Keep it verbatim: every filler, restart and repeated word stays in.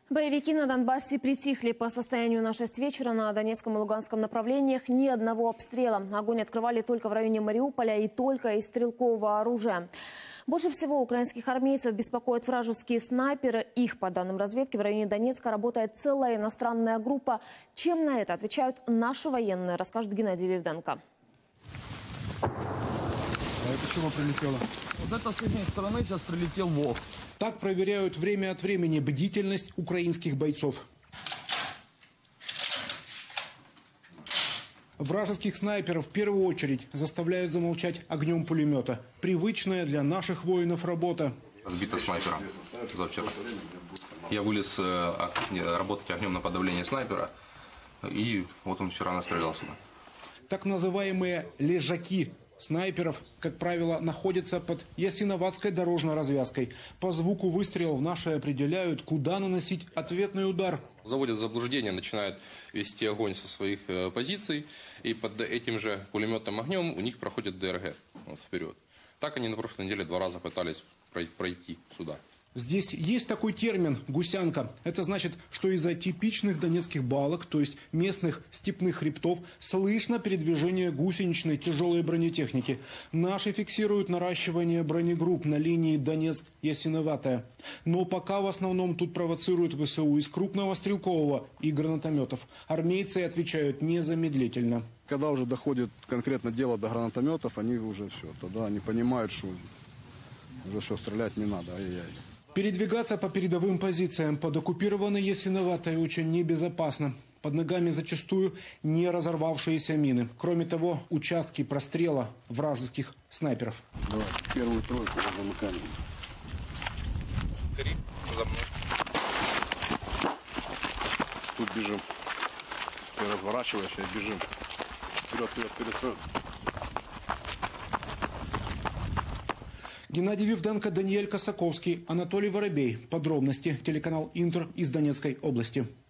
Боевики на Донбассе притихли. По состоянию на шесть вечера на Донецком и Луганском направлениях ни одного обстрела. Огонь открывали только в районе Мариуполя и только из стрелкового оружия. Больше всего украинских армейцев беспокоят вражеские снайперы. Их, по данным разведки, в районе Донецка работает целая иностранная группа. Чем на это отвечают наши военные, расскажет Геннадий Вивденко. А это чего прилетело? Вот это с их стороны сейчас прилетел ВОК. Так проверяют время от времени бдительность украинских бойцов. Вражеских снайперов в первую очередь заставляют замолчать огнем пулемета. Привычная для наших воинов работа. Сбита снайпера завчера. Я вылез работать огнем на подавление снайпера. И вот он вчера настрелял сюда. Так называемые лежаки снайперов, как правило, находятся под Ясиноватской дорожной развязкой. По звуку выстрелов наши определяют, куда наносить ответный удар. Заводят в заблуждение, начинают вести огонь со своих позиций. И под этим же пулеметным огнем у них проходит ДРГ вот, вперед. Так они на прошлой неделе два раза пытались пройти сюда. Здесь есть такой термин «гусянка». Это значит, что из-за типичных донецких балок, то есть местных степных хребтов, слышно передвижение гусеничной тяжелой бронетехники. Наши фиксируют наращивание бронегрупп на линии Донецк-Ясиноватая. Но пока в основном тут провоцируют ВСУ из крупного стрелкового и гранатометов. Армейцы отвечают незамедлительно. Когда уже доходит конкретно дело до гранатометов, они уже все, тогда они понимают, что уже все, стрелять не надо, ай-яй-яй. Передвигаться по передовым позициям под оккупированной Ясиноватой очень небезопасно. Под ногами зачастую не разорвавшиеся мины. Кроме того, участки прострела вражеских снайперов. Давай, первую тройку замыкаем. Три за мной. Тут бежим. Ты разворачиваешься и бежим. Вперед, вперед, вперед, вперед. Геннадий Вивденко, Даниэль Косаковский, Анатолий Воробей. Подробности. Телеканал Интер из Донецкой области.